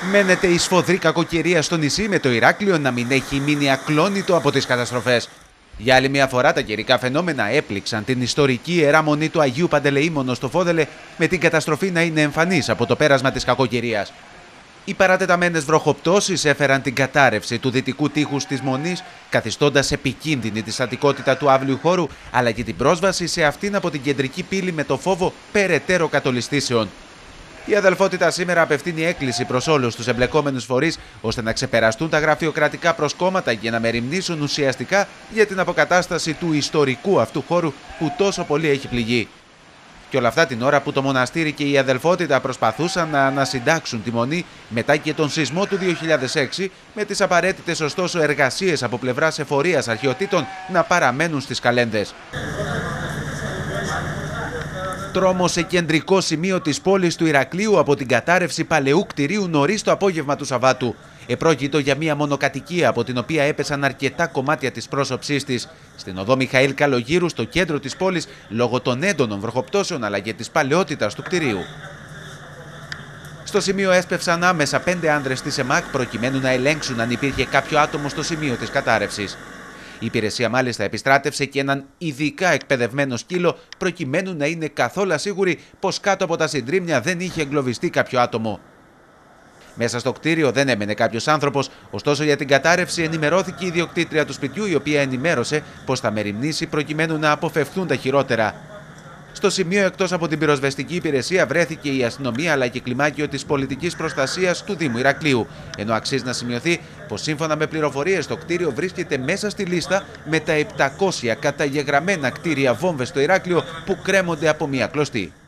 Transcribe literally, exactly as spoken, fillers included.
Μένεται η σφοδρή κακοκαιρία στο νησί, με το Ηράκλειο να μην έχει μείνει ακλόνητο από τις καταστροφές. Για άλλη μια φορά τα καιρικά φαινόμενα έπληξαν την ιστορική Ιερά Μονή του Αγίου Παντελεήμονος στο Φόδελε, με την καταστροφή να είναι εμφανής από το πέρασμα της κακοκαιρίας. Οι παρατεταμένες βροχοπτώσεις έφεραν την κατάρρευση του δυτικού τείχους της Μονής, καθιστώντας επικίνδυνη τη στατικότητα του αύλιου χώρου, αλλά και την πρόσβαση σε αυτήν από την κεντρική πύλη, με το φόβο περαιτέρω κατολιστήσεων. Η αδελφότητα σήμερα απευθύνει έκκληση προς όλους τους εμπλεκόμενους φορείς, ώστε να ξεπεραστούν τα γραφειοκρατικά προσκόμματα και να μεριμνήσουν ουσιαστικά για την αποκατάσταση του ιστορικού αυτού χώρου που τόσο πολύ έχει πληγεί. Και όλα αυτά την ώρα που το μοναστήρι και η αδελφότητα προσπαθούσαν να ανασυντάξουν τη Μονή μετά και τον σεισμό του δύο χιλιάδες έξι, με τις απαραίτητες ωστόσο εργασίες από πλευράς εφορίας αρχαιοτήτων να παραμένουν στις καλένδες. Τρόμο σε κεντρικό σημείο της πόλης του Ηρακλείου από την κατάρρευση παλαιού κτηρίου νωρίς το απόγευμα του Σαββάτου. Επρόκειτο για μια μονοκατοικία από την οποία έπεσαν αρκετά κομμάτια της πρόσωψής της, στην οδό Μιχαήλ Καλογύρου, στο κέντρο της πόλης, λόγω των έντονων βροχοπτώσεων αλλά και της παλαιότητας του κτηρίου. Στο σημείο έσπευσαν άμεσα πέντε άνδρες της ΕΜΑΚ προκειμένου να ελέγξουν αν υπήρχε κάποιο άτομο στο σημείο της κατάρρευσης. Η υπηρεσία μάλιστα επιστράτευσε και έναν ειδικά εκπαιδευμένο σκύλο, προκειμένου να είναι καθόλου σίγουροι πως κάτω από τα συντρίμμια δεν είχε εγκλωβιστεί κάποιο άτομο. Μέσα στο κτίριο δεν έμενε κάποιος άνθρωπος, ωστόσο για την κατάρρευση ενημερώθηκε η ιδιοκτήτρια του σπιτιού, η οποία ενημέρωσε πως θα μεριμνήσει προκειμένου να αποφευθούν τα χειρότερα. Στο σημείο, εκτός από την πυροσβεστική υπηρεσία, βρέθηκε η αστυνομία αλλά και κλιμάκιο της πολιτικής προστασίας του Δήμου Ηρακλείου. Ενώ αξίζει να σημειωθεί πως σύμφωνα με πληροφορίες το κτίριο βρίσκεται μέσα στη λίστα με τα επτακόσια καταγεγραμμένα κτίρια βόμβες στο Ηράκλειο που κρέμονται από μία κλωστή.